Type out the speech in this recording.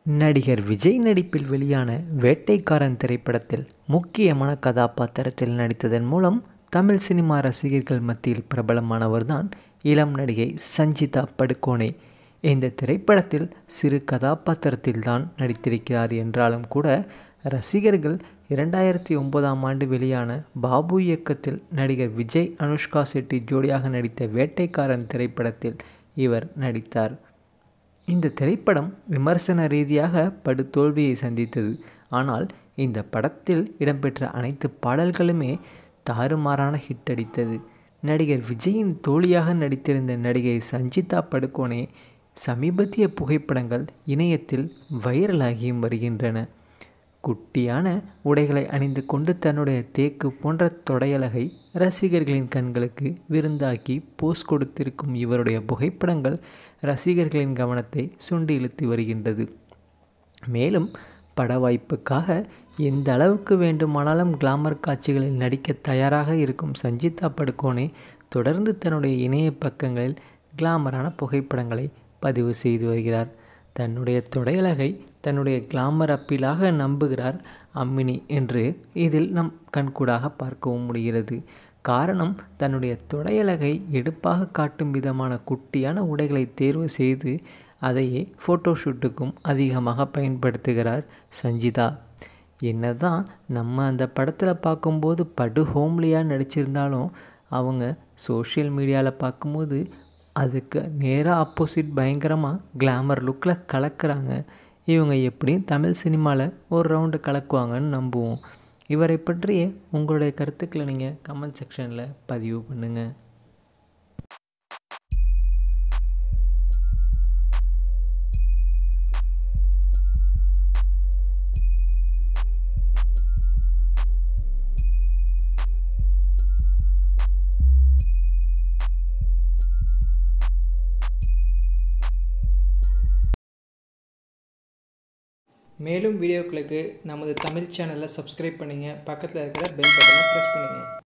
நடிகர் விஜய் நடிப்பில் வெளியான வேட்டைக்காரன் திரைப்படத்தில் முக்கியமான கதாபாத்திரத்தில் நடித்ததன் மூலம் தமிழ் சினிமா ரசிகர்கள் மத்தியில் பிரபலமானவர்தான் இளம் நடிகை சஞ்சிதா படுகோனே. இந்த திரைப்படத்தில் சிறு கதாபாத்திரத்தில் தான் நடித்திருக்கிறார் என்றாலும் கூட ரசிகர்கள் 2009ஆம் ஆண்டு வெளியான பாபு இயக்கத்தில் நடிகர் விஜய் அனுஷ்கா செட்டி ஜோடியாக நடித்த வேட்டைக்காரன் திரைப்படத்தில் இவர் நடித்தார். இந்த திரைப்படம் விமர்சன ரீதியாக படுதோல்வியை சந்தித்தது. ஆனால் இந்த படத்தில் இடம்பெற்ற அனைத்து பாடல்களுமே தாறுமாறான ஹிட் அடித்தது. நடிகர் விஜயின் தோழியாக நடித்திருந்த நடிகை சஞ்சிதா படுகோனே சமீபத்திய புகைப்படங்கள் இணையத்தில் வைரலாகியும் வருகின்றன. குட்டியான உடைகளை அணிந்து கொண்டு தன்னுடைய தேக்கு போன்ற தொடையழகை ரசிகர்களின் கண்களுக்கு விருந்தாக்கி போஸ் கொடுத்திருக்கும் இவருடைய புகைப்படங்கள் ரசிகர்களின் கவனத்தை சுண்டி இழுத்து வருகின்றது. மேலும் பட வாய்ப்புக்காக எந்த அளவுக்கு வேண்டுமானாலும் கிளாமர் காட்சிகளில் நடிக்க தயாராக இருக்கும் சஞ்சிதா படுகோனே தொடர்ந்து தன்னுடைய இணைய பக்கங்களில் கிளாமரான புகைப்படங்களை பதிவு செய்து வருகிறார். தன்னுடைய தொடையழகை தன்னுடைய கிளாமர் அப்பீலாக நம்புகிறார் அம்மினி என்று இதில் நம் கண்கூடாக பார்க்கவும் முடிகிறது. காரணம், தன்னுடைய தொடையழகை எடுப்பாக காட்டும் விதமான குட்டியான உடைகளை தேர்வு செய்து அதையே ஃபோட்டோஷூட்டுக்கும் அதிகமாக பயன்படுத்துகிறார் சஞ்சிதா. என்னதான் நம்ம அந்த படத்தில் பார்க்கும்போது படு ஹோம்லியாக நடிச்சிருந்தாலும் அவங்க சோஷியல் மீடியாவில் பார்க்கும்போது அதுக்கு நேராக ஆப்போசிட் பயங்கரமாக கிளாமர் லுக்கில் கலக்கிறாங்க. இவங்க எப்படியும் தமிழ் சினிமாவில் ஒரு ரவுண்டு கலக்குவாங்கன்னு நம்புவோம். இவரை பற்றிய உங்களுடைய கருத்துக்களை நீங்கள் கமெண்ட் செக்ஷனில் பதிவு பண்ணுங்கள். மேலும் வீடியோக்களுக்கு நமது தமிழ் சேனலை சப்ஸ்கிரைப் பண்ணுங்கள். பக்கத்தில் இருக்கிற பெல் பட்டனை ப்ரெஸ் பண்ணுங்கள்.